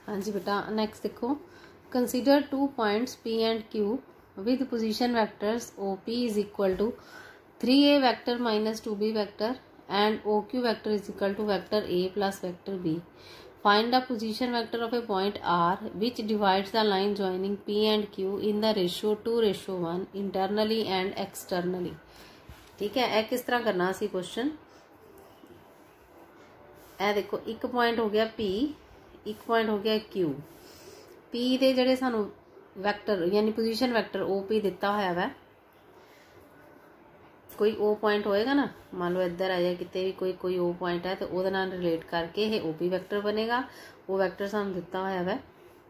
हाँ जी बेटा, नेक्स्ट देखो, consider 2 points P and Q with position vectors OP is equal to 3A vector minus 2B vector and OQ vector is equal to vector A plus vector B. Find the position vector of a point R which divides the line joining P and Q in the ratio 2:1 internally and externally. ठीक है, यह किस तरह करना सी question. यह देखो, एक point हो गया P, एक पॉइंट हो गया Q. P ਦੇ ਜਿਹੜੇ ਸਾਨੂੰ ਵੈਕਟਰ यानी पोजीशन वैक्टर OP ਦਿੱਤਾ ਹੋਇਆ ਵਾ, कोई O पॉइंट होएगा ना, मान लो इधर आ जाए कितने भी कोई O पॉइंट है तो ਉਹਦੇ ਨਾਲ रिलेट करके ये OP वैक्टर बनेगा। वो वैक्टर ਸਾਨੂੰ ਦਿੱਤਾ ਹੋਇਆ ਵਾ,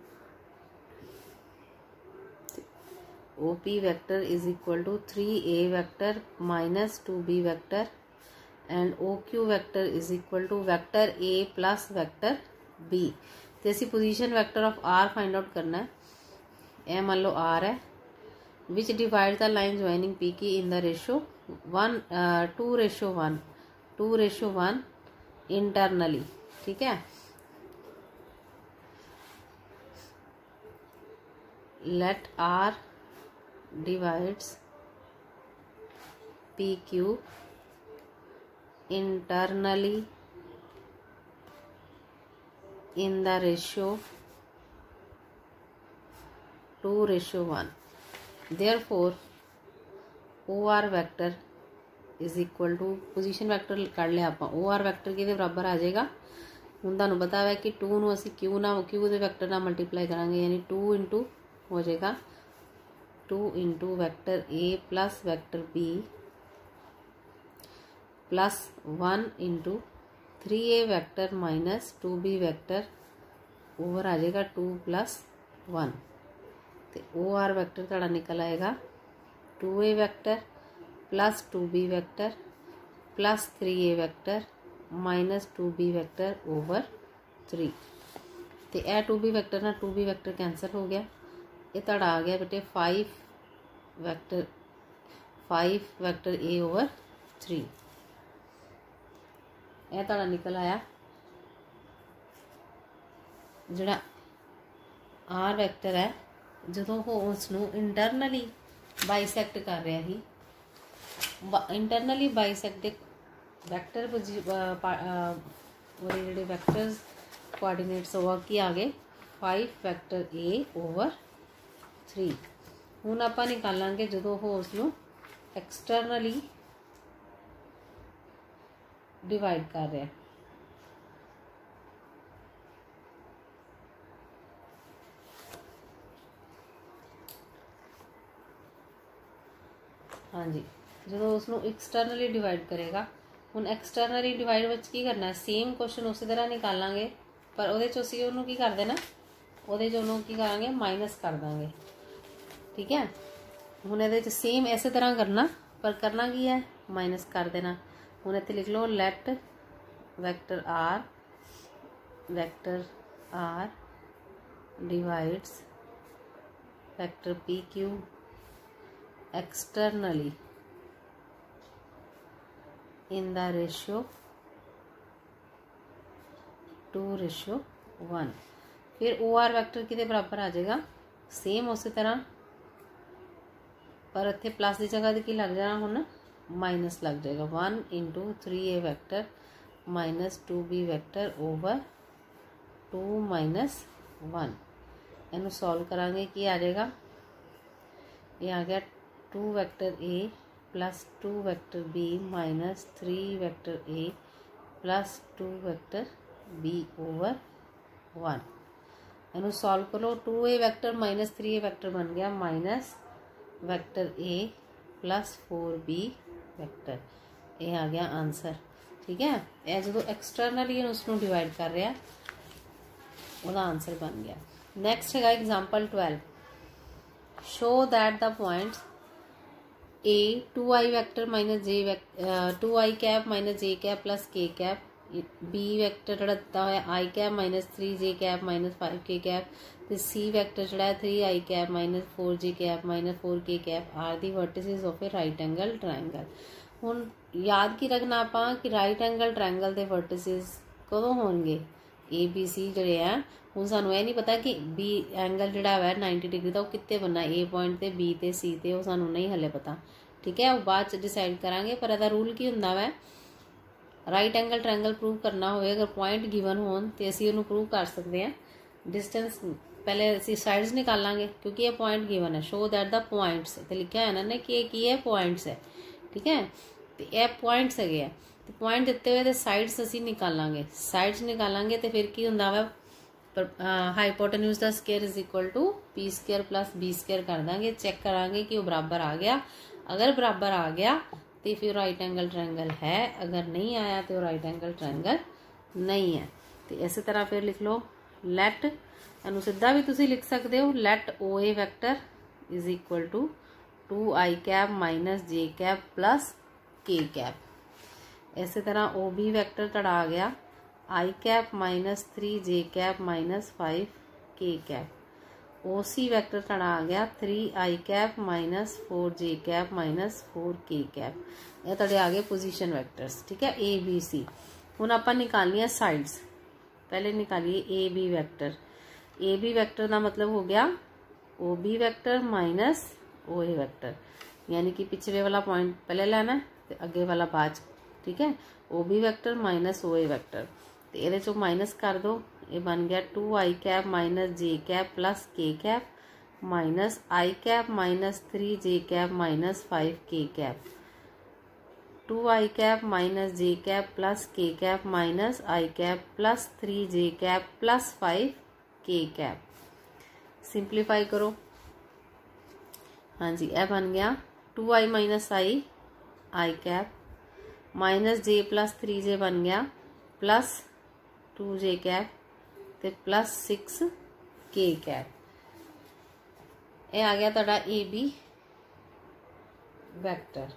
OP vector is equal to 3A vector minus 2B vector and OQ vector is equal to vector A plus vector B. तो असी position vector of R find out करना है। यह मान लो R है, which divide the line joining P की in the ratio 2:1 internally. ठीक है, let R divides PQ internally in the ratio 2:1. Therefore OR vector is equal to position vector कर लिया आप, OR वैक्टर के बराबर आ जाएगा। हुण तुहानूं पता है कि 2 नूं असीं Q दे वैक्टर नाल मल्टीप्लाई करांगे, यानी 2 इंटू हो जाएगा 2 into vector A plus vector B plus 1 into 3A vector minus 2B vector over आ जाएगा 2 + 1। तो OR वैक्टर थोड़ा निकल आएगा 2A vector plus 2B vector plus 3A vector minus 2B vector over 3। तो यह 2B वैक्टर ना 2B वैक्टर कैंसल हो गया। ये थोड़ा आ गया बेटे 5 वैक्टर A ओवर 3। यह थोड़ा निकल आया जोड़ा R वैक्टर है, जो वो उसनों इंटरनली बाइसैक्ट कर रहा ही, इंटरनली बाइसैक्ट वैक्टर जोड़े वैक्टर्स कोआर्डिनेट्स होगा कि आ गए 5 वैक्टर A ओवर 3। हुण आपां निकालांगे जो वो उसनों एक्सटर्नली डिवाइड कर रहा है। हाँ जी, जो उसनों एक्सटर्नली डिवाइड करेगा। हुण एक्सटर्नली डिवाइड विच की करना है, सेम क्वेश्चन उस तरह निकालांगे, पर उहदे चों असीं उहनूं की कर देना, उहदे चों उहनूं की करांगे माइनस कर देंगे। ठीक है, हुण इहदे च सेम इस तरह करना, पर करना की है माइनस कर देना। हुण इत्थे लिख लो let vector R divides vector PQ externally in the ratio 2:1। फिर OR वैक्टर किदे बराबर आ जाएगा, सेम उस तरह, पर इत्थे प्लस की जगह की लग जाना, हुण माइनस लग जाएगा 1 into 3A vector minus 2B vector over 2 - 1। इनू सॉल्व करांगे कि आ जाएगा, ये आ गया 2 vector A plus 2 vector B minus 3 vector A plus 2 vector B over 1। इनू सॉल्व करो, 2A vector minus 3A vector बन गया माइनस वैक्टर A प्लस 4B वैक्टर। ये आ गया आंसर। ठीक है, यह जो एक्सटर्नली उसनों डिवाइड कर रहा, उसका आंसर बन गया। नैक्सट है example 12, show that the points A 2i vector minus J 2i cap minus J cap plus K cap, B vector जोड़ा दिता होया I cap minus 3J cap minus 5K cap, तो C वैक्टर जोड़ा 3i cap minus 4J cap minus 4K cap are the vertices of a right angle triangle. हुण याद की रखना आपां कि राइट एंगल ट्रायंगल के वर्टिसेस कदों होणगे, ABC जोड़े हैं ਹੁਣ ਸਾਨੂੰ ਇਹ ਨਹੀਂ ਪਤਾ कि बी एंगल जिहड़ा है 90 डिग्री का वो कित्ते बनना, ए पॉइंट ते बी ते सी ते, वो सानू नहीं हले पता। ठीक है, वो बाद च डिसाइड करांगे। पर इहदा रूल की हुंदा वै, राइट एंगल ट्रायंगल प्रूव करना होवे अगर पॉइंट गिवन होन तो असीं उहनूं प्रूव कर सकते हैं। डिस्टेंस पहले असीं साइड्स निकालांगे क्योंकि ये पॉइंट गिवन है। शो दैट द पॉइंट्स तो लिखा है इन्होंने कि की है पॉइंट्स है। ठीक है, तो यह पॉइंट्स है, तो पॉइंट दिते हुए तो साइड्स असीं निकालांगे। साइड्स निकालांगे तो फिर की हुंदा वा, hypotenuse the square is equal to P square plus B square कर देंगे। चेक करांगे कि वो बराबर आ गया। अगर बराबर आ गया तो फिर राइट एंगल ट्रायंगल है, अगर नहीं आया तो राइट एंगल ट्रायंगल नहीं है। तो इस तरह फिर लिख लो लैट, इनू सीधा भी तुसी लिख सकते हो, let O A vector is equal to 2i cap minus J cap plus K cap. इस तरह ओ बी वैक्टर तड़ा आ गया i cap minus 3j cap minus 5k cap. O C vector तड़ा आ गया 3i cap minus 4j cap minus 4k cap. ये तड़े आ गए पोजीशन वैक्टर्स। ठीक है, ए बी सी। हुण आपां निकालनी है साइड्स। पहले निकालिए A B vector. A B vector का मतलब हो गया O B vector minus O A vector, यानी कि पिछले वाला पॉइंट पहले लेना है तो अगे वाला बाद। ठीक है, O B vector minus O A vector, तो ये चो माइनस कर दो, ये बन गया 2i cap minus J cap plus K cap minus i cap minus 3j cap minus 5k cap. 2i cap minus J cap plus K cap minus i cap plus 3j cap plus 5k cap. Simplify करो। हाँ जी, यह बन गया 2i minus I cap minus J plus 3j बन गया plus 2j cap ते plus 6k cap. ये आ गया तुहाडा ए बी वैक्टर।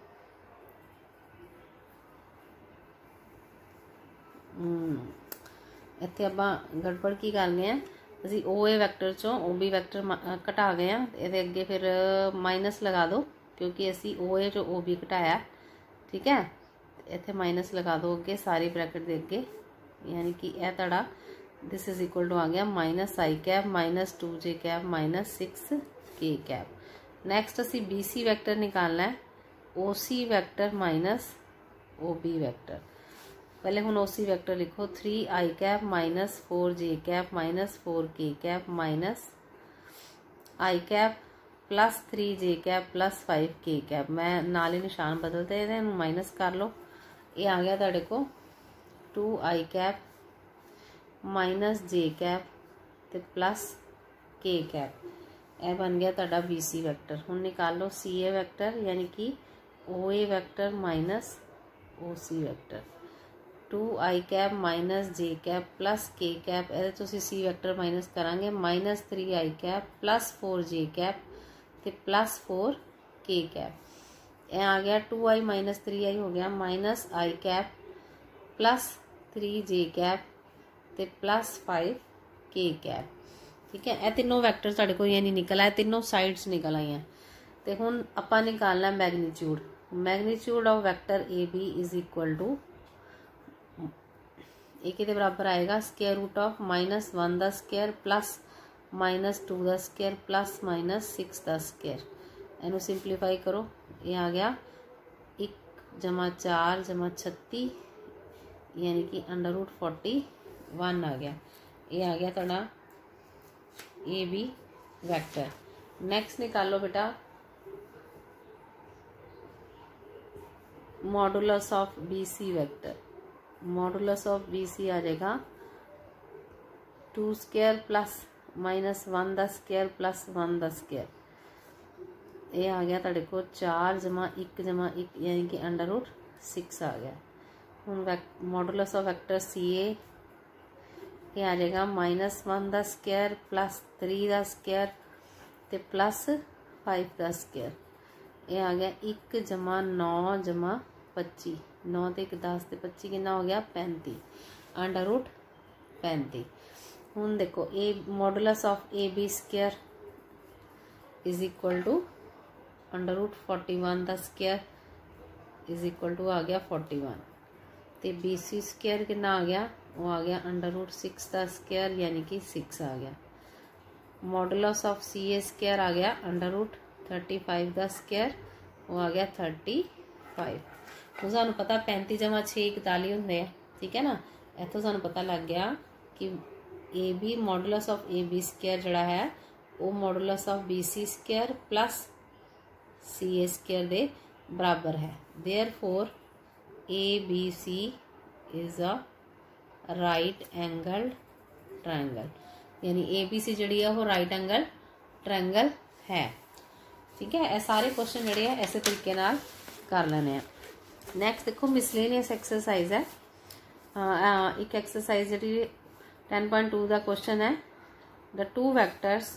इत्थे आपां गड़बड़ की करनी है, असीं ओ ए वैक्टर चों ओ बी वैक्टर घटा गए हैं। ये अगे फिर माइनस लगा दो क्योंकि असीं ओ ए चों ओ बी घटाया। ठीक है, इत्थे माइनस लगा दो अगे सारी ब्रैकेट दे अगे, यानी कि यह तुहाडा दिस इज इक्वल टू आ गया minus I cap minus 2j cap minus 6k cap. Next असी बी सी वैक्टर निकालना है, O C vector minus O B vector. पहले हुण ओ सी वैक्टर लिखो 3i cap minus 4j cap minus 4k cap minus I cap plus 3j cap plus 5k cap. मैं नाल ही निशान बदलते हैं, माइनस कर लो। ये आ गया तुहाडे को 2i cap minus J cap ते प्लस के कैप। यह बन गया तुहाडा बी सी वैक्टर। हुण निकाल लो सी ए वैक्टर, यानी कि O A vector minus O C vector. 2i cap minus J cap plus K cap, ये असीं सी वैक्टर माइनस करांगे minus 3i cap plus 4j cap ते प्लस 4k कैप। यह आ गया 2i माइनस 3i हो गया minus I cap plus 3j cap ते प्लस 5k कैप। ठीक है, यह तीनों वैक्टर तुहाडे कोल यानी निकल आए, तीनों साइड्स निकल आई हैं। तो हुण आपां निकालना magnitude. Magnitude of vector A B is equal to एक के बराबर आएगा स्क्वायर रूट ऑफ माइनस 1 द स्क्वायर प्लस माइनस 2 द स्क्वायर प्लस माइनस 6 द स्क्वायर। इनू सिंप्लीफाई करो, ये आ गया 1 जमा 4 जमा 36 यानी कि अंडर रूट 41 आ गया। ये आ गया तुहाडा ए बी वैक्टर। नैक्सट निकालो बेटा modulus of B C vector. Modulus of B C आ जाएगा 2 स्क्वायर प्लस माइनस 1 द स्क्वायर प्लस 1 द स्क्वायर। ये आ गया तुहाडे को 4 जमा 1 यानी कि अंडर रूट 6 आ गया। हुण modulus of vector C A ये आ जाएगा माइनस 1 द स्क्वायर प्लस 3 द स्क्वायर ते प्लस 5 द स्क्वायर। ये आ गया 1 जमा 9 जमा 25, 9 ते 1 10 ते 25 कितना हो गया 35 अंडर रूट 35। हुण देखो A modulus of A B square is equal to under root 41 द स्क्वायर इज इक्वल टू आ गया 41 ते बी सी स्क्वायर कितना आ गया वो आ गया √6 का स्क्वायर यानी कि 6 आ गया। मॉडुलस ऑफ CA² आ गया √35 का स्क्वायर, वो आ गया 35। तो सानू पता 35 + 6 41 होंगे, ठीक है ना। इतों सानू पता लग गया कि AB मॉडुलस ऑफ AB² जड़ा है वो modulus of BC² plus CA² दे बराबर है। Therefore ABC is a right angle triangle, यानी ABC जड़ी है वो राइट एंगल ट्रायंगल है, ठीक है। ये सारे क्वेश्चन जड़े है ऐसे तरीके नाल कर लेने हैं। नैक्सट देखो मिसलेनियस एक्सरसाइज है। एक एक्सरसाइज जी 10.2 का क्वेश्चन है। The two vectors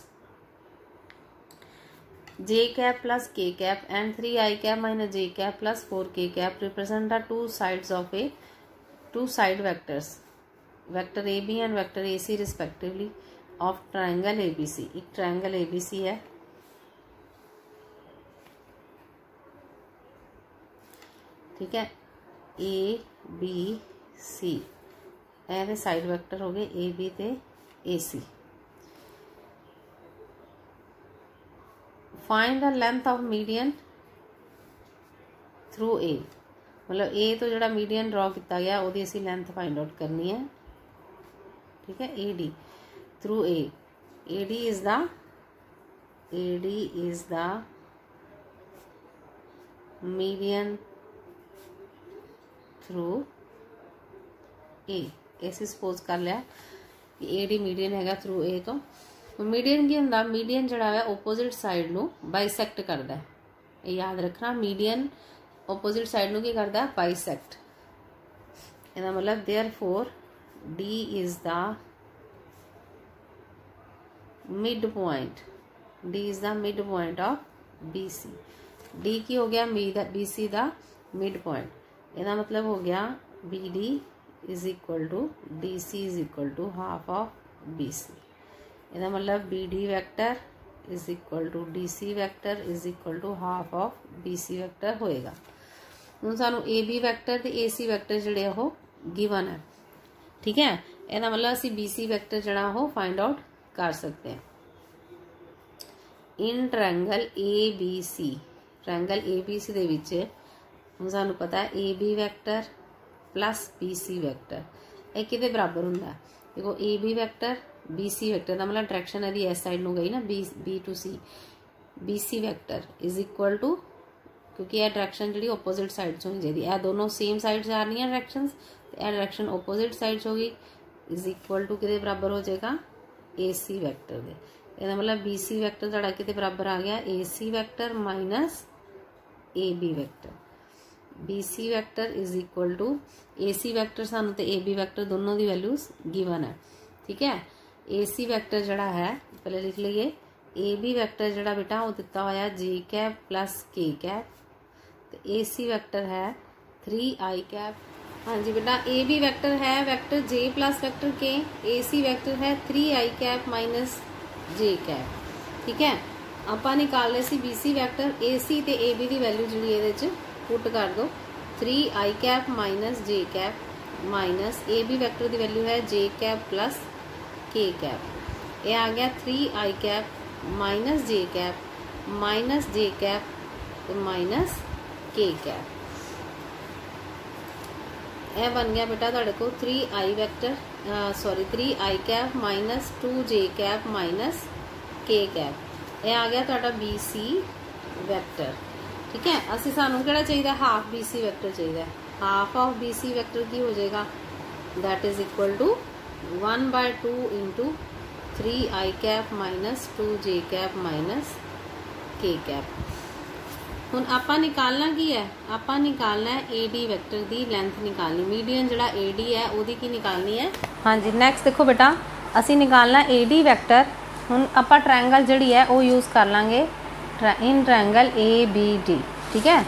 J plus K and 3I minus J plus 4K represent the two sides of a two side vectors, vector AB and vector AC respectively of triangle ABC। एक triangle ABC है, ठीक है। ABC ऐसे side vector हो गए AB ते AC। Find the length of median through A, मतलब A तो जड़ा मीडियन ड्रॉ किया गया वो असी लेंथ फाइंड आउट करनी है, ठीक है। AD through A, AD is the median through A। ऐसे सपोज कर लिया कि AD मीडियन हैगा थ्रू A तो मीडियन की होंदा, मीडियन जड़ा है ओपोजिट साइड नू बाइसैक्ट करता है, ये याद रखना। मीडियन ओपोजिट साइड नू की करता है बाइसैक्ट। इसका मतलब therefore D is the mid point, D is the mid point of BC। D की हो गया BC द मिड पॉइंट, इसका मतलब हो गया BD is equal to DC is equal to half of BC। इसका मतलब BD vector is equal to DC vector is equal to half of BC vector होएगा। हुण सानू AB वैक्टर ते AC वैक्टर जड़े हो गिवन है, ठीक है। इसका मतलब असी BC वैक्टर जड़ा हो फाइंड आउट कर सकते हैं। In triangle ABC, triangle ABC दे विच हुण सानू पता है AB vector plus BC vector ये किदे बराबर हुंदा। देखो AB वैक्टर BC वैक्टर का मतलब डायरेक्शन यदि इस साइड नू गई ना B to C, BC vector is equal to, क्योंकि यह डायरेक्शन जी ओपोजिट साइड्स होनी चाहिए, यह दोनों सेम साइड जा रही है डायरेक्शंस, तो यह डायरेक्शन ओपोजिट साइड्स होगी, इज इक्वल टू किदे बराबर हो जाएगा AC वैक्टर दे। इसका मतलब BC वैक्टर तुहाडा किदे बराबर आ गया AC vector minus AB vector. BC vector is equal to AC vector सानू ते AB वैक्टर दोनों की वैल्यूज गिवन है, ठीक है। AC वैक्टर जड़ा है पहले लिख लीजिए, AB वैक्टर जड़ा बेटा वो दिता होया J प्लस K, तो AC वैक्टर है 3I। हाँ जी बेटा AB वैक्टर है vector J plus vector K, AC vector है 3I माइनस J, ठीक है। आपां निकाल रहे सी BC वैक्टर, AC ते AB की वैल्यू जी ये पुट कर दो 3I minus J minus AB vector की वैल्यू है J प्लस K। ये आ गया 3I minus J minus J minus K। यह बन गया बेटा तुहाडे को 3I vector sorry 3I minus 2J minus K। यह आ गया तुहाडा BC वैक्टर, ठीक है। असी सानू किहड़ा चाहिए हाफ BC वैक्टर चाहिए, हाफ ऑफ BC वैक्टर की हो जाएगा that is equal to 1/2 into 3I minus 2J minus K। हुण आपां निकालना की है, आपां निकालना है AD वैक्टर की लेंथ निकालनी, मीडियन जड़ा AD है उसकी की निकालनी है। हाँ जी नैक्सट देखो बेटा असी निकालना AD वैक्टर। हुण आपां ट्रायंगल जड़ी है वो यूज़ कर लांगे इन ट्रायंगल ABD, ठीक है।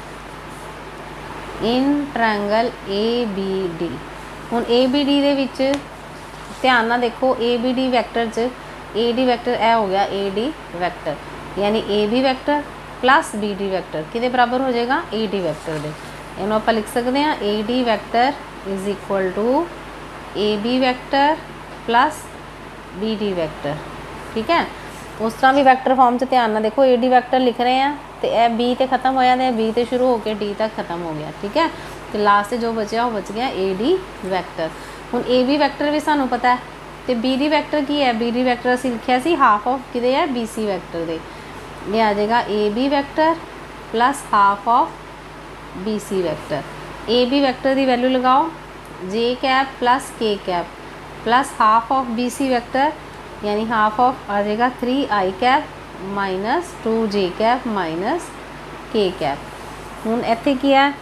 इन ट्रायंगल ABD हुण ABD दे विच ध्यान ना देखो ABD वैक्टर च AD वैक्टर यह हो गया AD वैक्टर, यानी AB vector plus BD vector किदे बराबर हो जाएगा AD वैक्टर दे। इन्हों आप लिख सकते हैं AD vector is equal to A B vector plus B D vector. ठीक है, उस तरह भी वैक्टर फॉर्म से ध्यान ना देखो, ए डी वैक्टर लिख रहे हैं तो ए बी तो खत्म हो जाते हैं, बी तो शुरू होकर डी तक खत्म हो गया। ठीक है, तो लास्ट जो बचा वो बच गया ए डी वैक्टर। हुण ए बी वैक्टर भी सानू पता है, तो बी डी वैक्टर की है, बी डी वैक्टर असीं लिखिया सी हाफ ऑफ किहदे है, बी सी वैक्टर दे। ये आ जाएगा A B vector plus half of B C vector. A B vector की वैल्यू लगाओ J cap plus K cap plus half of B C vector, यानी half of आ जाएगा 3 I cap minus 2 J cap minus K cap. हुण इत्थे की है,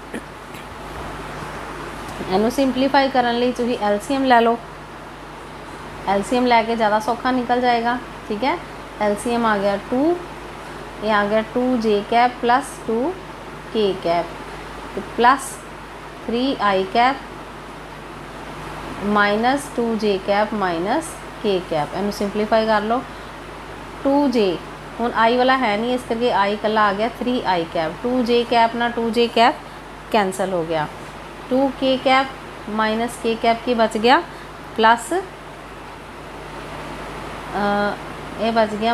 इनू सिंपलीफाई करने लई तुसीं एलसीएम लै लो, एलसीएम लैके ज़्यादा सौखा निकल जाएगा। ठीक है, एलसीएम आ गया 2, ये आ गया 2 J cap plus 2 K cap plus 3 I cap minus 2 J cap minus K cap. इनू सिंपलीफाई कर लो, 2 जे हुण आई वाला है नहीं, इस करके आई कला आ गया 3 आई कैप, 2 जे कैप ना 2 जे कैप कैंसल हो गया, 2 K cap minus K cap की बच गया प्लस ये बच गया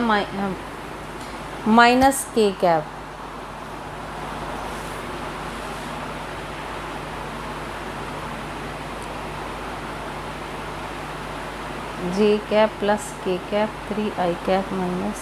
minus K cap. J cap plus K cap 3 I cap minus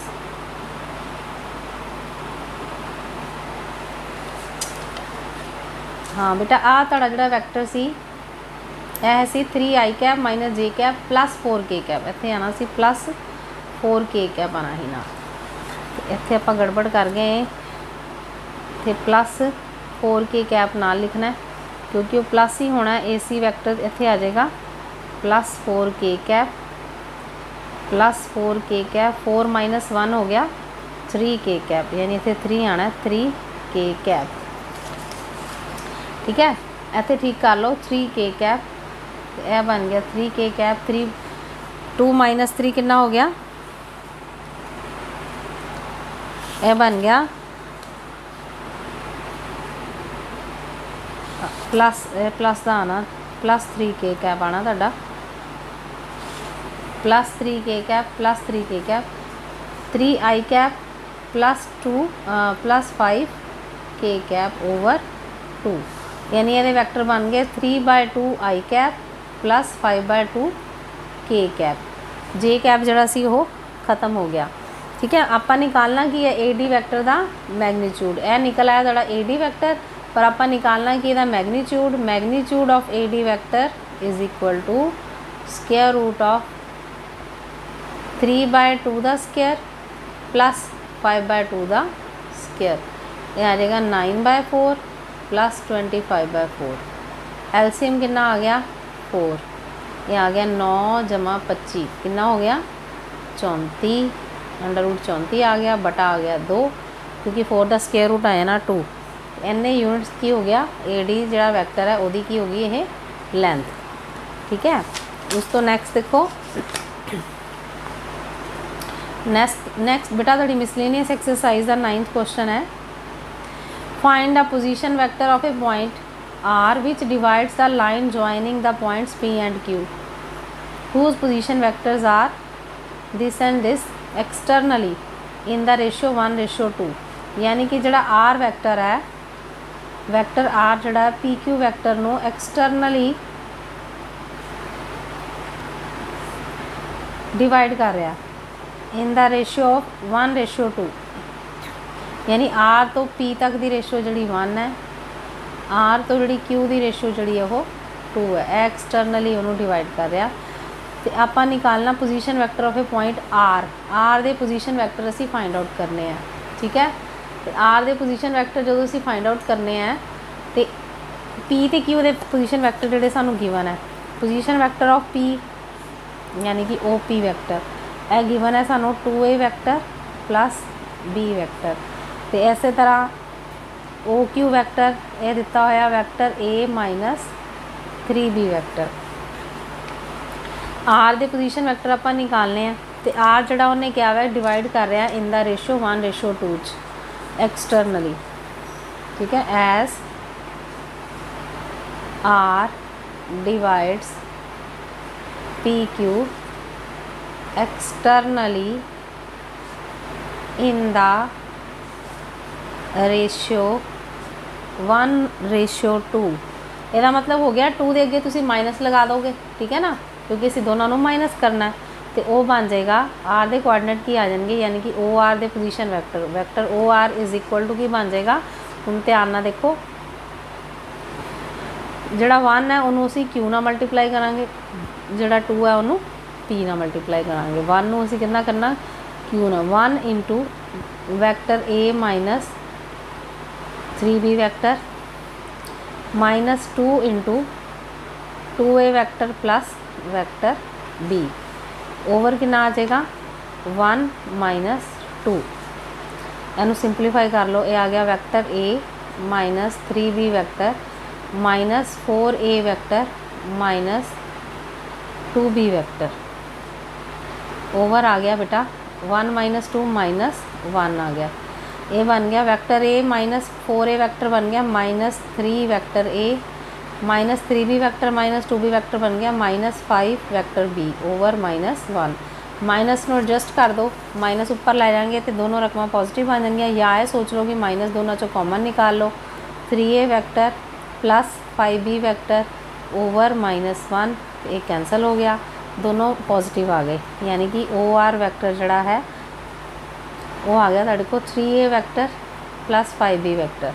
हाँ बेटा आ तुहाडा जिहड़ा वैक्टर सी यह सी 3 I cap minus J cap plus 4 K cap, इत्थे आना सी प्लस 4 के कैप आना ही ना, इत्थे आपां गड़बड़ कर गए, इत्थे प्लस 4 के कैप नाल लिखना है क्योंकि वो प्लस ही होना है। ए सी वैक्टर इत्थे आ जाएगा plus 4 K cap plus 4 K cap, 4 minus 1 हो गया 3 के कैप, यानी इत्थे 3 आना है 3 के कैप। ठीक है, इत्थे ठीक कर लो 3 के कैप, यह बन गया 3 के कैप, 3 2 माइनस 3 कितना हो गया, यह बन गया प्लस प्लस का आना प्लस 3 के कैप आना तुहाडा plus 3 K cap plus 3 K cap 3 I cap plus 2 plus 5 K cap over 2, यानी ये वैक्टर बन गए 3/2 आई कैप प्लस 5/2 के कैप। जे कैप जरा सी हो खत्म हो गया। ठीक है, आपा निकालना की है ए डी वैक्टर का मैगनीट्यूड, यह निकल आया थोड़ा ए डी वैक्टर, पर आपा निकालना कि ਇਹਦਾ magnitude, magnitude of A D vector is equal to square root of 3/2 का स्क्वायर प्लस 5/2 का स्क्वायर, यह आ जाएगा 9/4 प्लस 25/4। एलसीएम कितना आ गया 4, यह आ गया 9 जमा 25 कितना हो गया 34, अंडर रूट 34 आ गया, बटा आ गया 2 क्योंकि 4 का स्क्वायर रूट आया ना 2, एन यूनिट्स की हो गया ए डी जो वैक्टर है वही की होगी ये लेंथ। ठीक है, उस तो नैक्सट देखो, नैक्सट बेटा थोड़ी मिसलेनियस एक्सरसाइज का 9th क्वेश्चन है, find the position vector of a point R which divides the line joining the points P and Q, whose position vectors are this and this externally in the ratio 1:2, यानी कि जोड़ा R vector है, vector R जोड़ा P Q vector नू externally divide कर रहा इन the ratio of 1:2, यानी are तो पी तक की रेशियो जी 1 है, आर तो जी क्यू की रेशियो जी वो 2 है, एक्सटर्नली उन्होंने डिवाइड कर रहा। तो आप निकालना position vector of a point R, R के पोजीशन वैक्टर असी फाइंड आउट करने हैं। ठीक है, तो आर के पोजीशन वैक्टर जो असी फाइंड आउट करने हैं तो पी तो क्यू के पोजीशन वैक्टर जोड़े सानू गिवन है, पोजीशन वैक्टर ऑफ पी यानी कि ओ पी वैक्टर यह गिवन है सानू 2a vector plus B vector, तो इस तरह ओ क्यू वैक्टर यह दिता होया vector A minus 3b vector. R के पोजीशन वैक्टर आप निकालने हैं, तो आर जोड़ा उन्हें क्या है डिवाइड कर रहा है इन द रेशियो 1:2 एक्सटर्नली। ठीक है, as R divides PQ externally in the ratio 1:2। ਇਹਦਾ मतलब हो गया 2 ਦੇ ਅੱਗੇ ਤੁਸੀਂ माइनस लगा दोगे, ठीक है ना, क्योंकि ਅਸੀਂ ਦੋਨਾਂ ਨੂੰ माइनस करना है। तो वो बन जाएगा आर के कोआर्डिनेट की आ जाएंगे, यानी कि ओ आर के position vector, vector O R is equal to की बन जाएगा। हम ध्यान ना देखो, जोड़ा 1 है उन्होंने असी क्यू ना मल्टीप्लाई करांगे, जोड़ा 2 है उन्होंने पी ना मल्टीप्लाई करांगे। 1 नूं असी कितना करना, क्यू ना 1 into vector A minus 3b vector minus 2 into 2a vector plus vector B over कितना आ जाएगा 1 माइनस 2। इनू सिंपलीफाई कर लो, ये आ गया vector A minus 3b vector minus 4a vector minus 2b vector over आ गया बेटा 1 माइनस 2 माइनस 1 आ गया। ये बन गया vector A minus 4a vector बन गया minus 3 vector A minus 3b vector minus 2b vector बन गया minus 5 vector B over minus 1। Minus में एडजस्ट कर दो, माइनस ऊपर लै जाएंगे तो दोनों रकम पॉजिटिव आ जाएंगे, या ये सोच लो कि माइनस दोनों चो कॉमन निकाल लो, 3a vector plus 5b vector over minus 1, ये कैंसल हो गया, दोनों पॉजिटिव आ गए, यानी कि ओ आर वैक्टर जड़ा है वो आ गया तुहाडे को 3a vector plus 5b vector.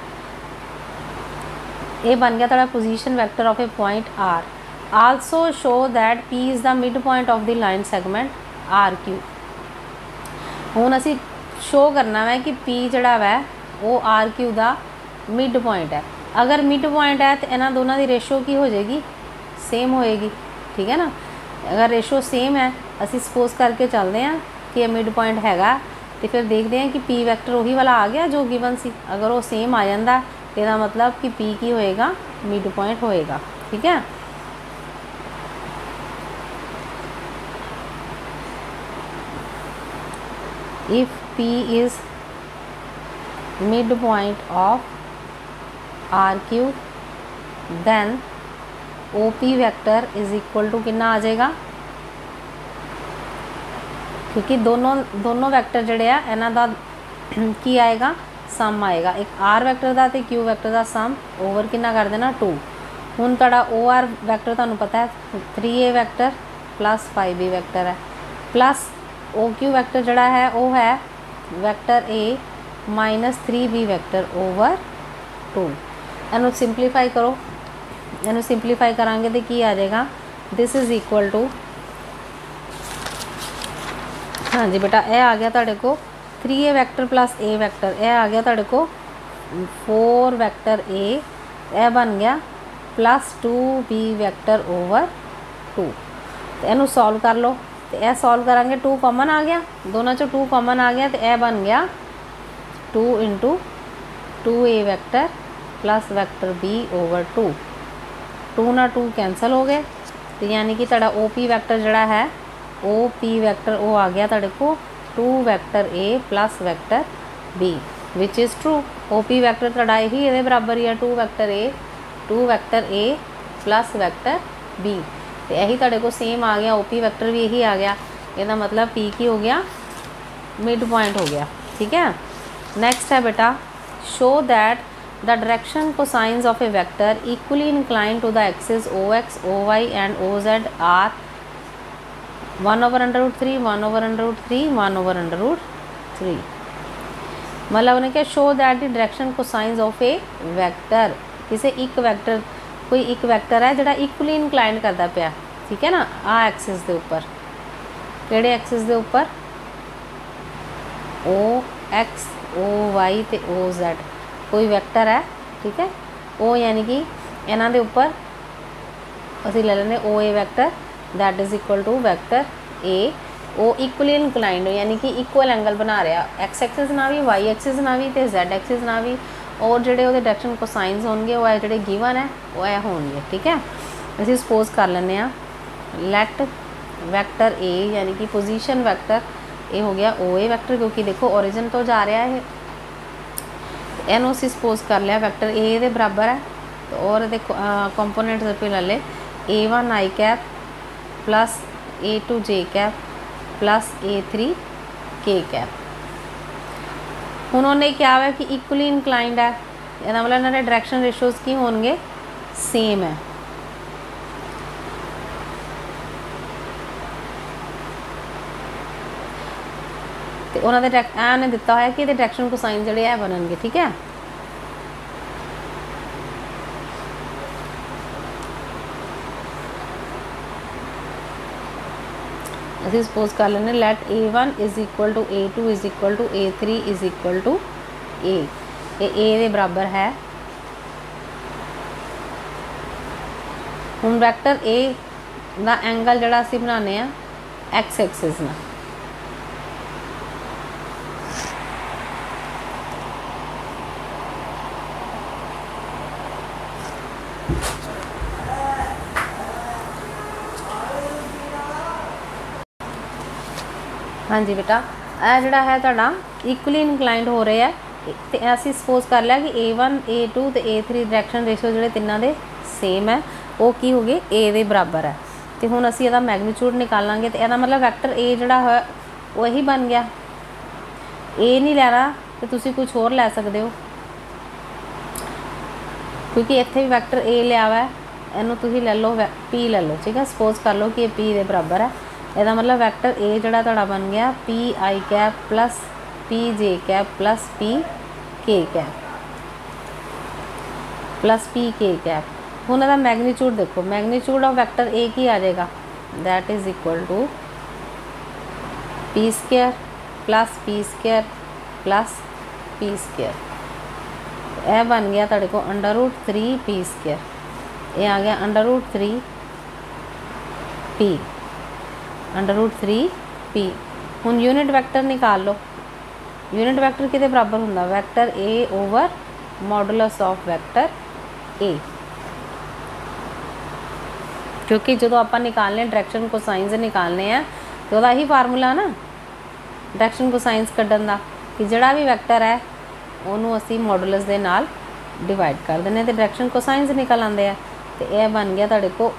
ये बन गया तुहाडा position vector of a point R. Also show that P is the mid point of the line segment R Q. हुण असी शो करना है कि पी जड़ा है वो आर क्यू का मिड पॉइंट है। अगर मिड पॉइंट है तो इन्हां दोनों की रेशो की हो जाएगी, सेम होएगी, ठीक है ना। अगर रेशो सेम है, असी सपोज करके चलते हैं कि ये मिड पॉइंट हैगा, तो फिर देखते हैं कि पी वैक्टर वही वाला आ गया जो गिवन सी। अगर वो सेम आ जाता तो इसका मतलब कि पी की होएगा मिड पॉइंट होएगा, ठीक है। If P is mid point of R Q then O P vector is equal to कितना आ जाएगा, क्योंकि दोनों वैक्टर जड़े आ इन्हां दा की आएगा, सम आएगा। एक आर वैक्टर का तो क्यू वैक्टर का सम ओवर कितना कर देना 2। हुण तुहाडा ओ आर वैक्टर तुहानूं पता है 3a vector plus 5b vector है, प्लस ओ क्यू वैक्टर जड़ा है वो है vector A minus 3b vector over 2। इनू सिंपलीफाई करो, इनू सिंपलीफाई करांगे तो की आ जाएगा, दिस इज़ इक्वल टू, हाँ जी बेटा, यह आ गया तुहाडे को 3a vector plus a vector, यह आ गया तुहाडे को 4 वैक्टर a, यह बन गया प्लस 2b वैक्टर ओवर 2। तो इनू सॉल्व कर लो, तो यह सॉल्व करांगे 2 कॉमन आ गया, दोनों चो 2 कॉमन आ गया, तो यह बन गया 2 into 2a vector plus vector b over 2। 2 ना 2 कैंसल हो गए, तो यानी कि तुहाडा ओ पी वैक्टर जड़ा है ओ पी वैक्टर वो आ गया तुहाडे को 2 vector A plus vector B which is true. O P vector तुहाडा यही ये बराबर ही है 2 vector A plus vector B, तो यही तुहाडे को सेम आ गया, ओ पी वैक्टर भी यही आ गया, इसका मतलब पी की हो गया मिड पॉइंट हो गया, ठीक है। नेक्स्ट है बेटा, show that the direction cosines of a vector equally inclined to the axis O X O Y and O Z are 1/√3 1/√3 1/√3। मतलब उन्हें क्या, show that the direction cosines of a vector, किसी एक वैक्टर, कोई एक vector है जोड़ा equally inclined करता पाया, ठीक है ना, आ एक्सिस के उपर, किहड़े एक्सिस के उपर, ओ एक्स ओ वाई ते ओ जेड, कोई वैक्टर है, ठीक है। ओ यानी कि इन्हां दे उपर असीं ले लेंगे O A vector that is equal to vector A, वो इक्वली इंक्लाइंड यानी कि इक्वल एंगल बना रहा एक्स एक्सिस ना भी वाई एक्सिस ना भी तो जैड एक्सिस ना भी, और जोड़े वो डायरेक्शन कोसाइंस होंगे वो है जोड़े गिवन है वो है होंगे, ठीक है। असीं सपोज कर लें लैट वैक्टर ए यानी कि पोजीशन वैक्टर ये हो गया ओ ए वैक्टर, क्योंकि देखो ओरिजिन तो जा रहा है, इनू असीं सपोज कर लिया वैक्टर ए दे बराबर है, तो और देखो कंपोनेंट पे ले ले A1 i cap plus A2 J cap plus A3 K cap. हुण उन्हें क्या है कि इक्वली इनकलाइंड है, ਇਹਦਾ मतलब इन्होंने डायरैक्शन रेशोज की होंगे सेम है। तो उन्होंने उन्हें दिता है कि डायरैक्शन कोसाइन जोड़े है बननगे। ठीक है, ਅਸੀਂ सपोज कर लेने let A1 is equal to A2 is equal to A3 is equal to A। ये दे बराबर है। हुण वैक्टर A दा एंगल जिहड़ा असीं बनाने आ एक्स एक्सिस नाल, हाँ जी बेटा, यह जोड़ा है तुहाडा इक्वली इनकलाइंड हो रहे हैं। तो असी सपोज कर लिया कि A1 A2 तो A3 डायरैक्शन रेशो जोड़े तिना दे सेम है, वो की हो गए A दे बराबर है। तो हुण असी इहदा मैगनीट्यूड निकालांगे। तो यदा मतलब वैक्टर A जोड़ा है वही बन गया। A नहीं लेना तो तुसी कुछ होर लै सकते हो, क्योंकि इत्थे भी वैक्टर A लिया हुआ है, इनू तुसी ले लो P ले लो। ठीक है, सपोज कर लो कि ये P दे बराबर है। ਇਹਦਾ मतलब वैक्टर A जोड़ा ਤੁਹਾਡਾ बन गया PI cap plus PJ cap plus PK cap plus PK cap. हुण ਇਹਦਾ मैगनीट्यूड देखो, मैगनीट्यूड ऑफ वैक्टर A की आ जाएगा, that is equal to P square plus P square plus P square. यह बन गया ਤੁਹਾਡੇ को √3 P स्क्वायर, ये आ गया √3 P √3 P। हुण यूनिट वैक्टर निकाल लो। यूनिट वैक्टर किहदे बराबर हुंदा? Vector A over modulus of vector A, क्योंकि जो आपां निकालने डायरैक्शन कोसाइंस निकालने हैं तो वह ही फार्मूला ना डायरैक्शन कोसाइंस कड्ढण दा कि जिहड़ा भी वैक्टर है उन्होंने असी मॉडुलस दे नाल डिवाइड कर देने तो डायरैक्शन कोसाइंस निकल आते हैं। तो यह बन गया तुहाडे को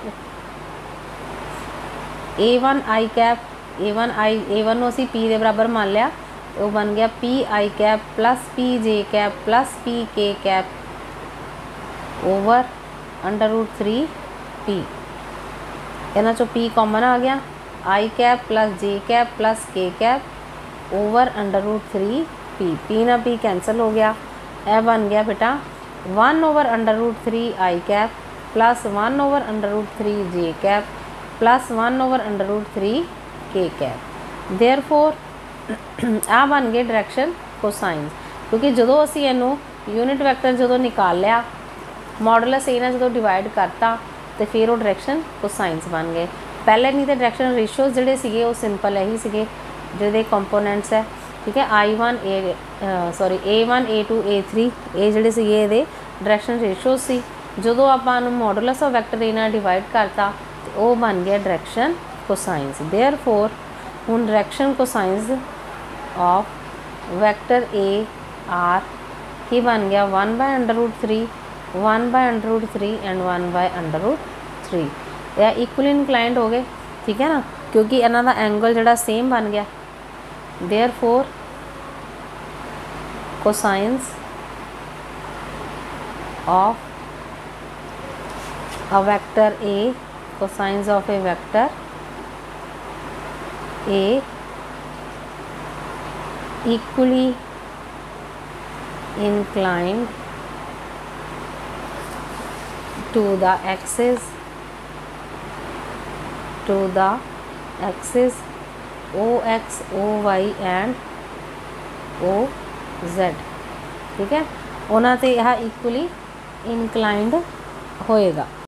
A1 I कैप A1 असी P के बराबर मान लिया, तो बन गया PI cap plus PJ cap plus PK cap over √3 P। इन्हां चों P कॉमन आ गया, I cap plus J cap plus K cap over √3 P। P ना P कैंसल हो गया। यह बन गया बेटा 1 over √3 I cap plus 1 over √3 J cap plus 1 over √3 K cap. Therefore आ बन गए डायरैक्शन कोसाइंस, क्योंकि जो असी इनू यूनिट वैक्टर जो निकाल लिया मॉडुलस ए जो डिवाइड करता तो फिर वो डायरैक्शन कोसाइंस बन गए। पहले नहीं तो डायरैक्शन रेशियोज जोड़े सीगे वो सिंपल यही सीगे जिहदे कंपोनेंट्स है। ठीक है, A1 A2 A3 ये जोड़े सीगे इहदे डायरैक्शन रेशियोज सी। जो आपां मॉडुलस ऑफ वैक्टर ए नाल डिवाइड करता तो वो बन गया डायरैक्शन कोसाइंस। देयरफॉर हुण direction cosines of vector A R की बन गया 1/√3 1/√3 एंड 1/√3। यह इक्वली इनक्लाइंड हो गए। ठीक है ना, क्योंकि इन्हां दा एंगल जिहड़ा सेम बन गया। Therefore cosines of a vector A, cosines of a vector A equally inclined to the axis OX, OY and OZ। ठीक है, उन्हां ते यह इक्वली इनक्लाइंड होएगा।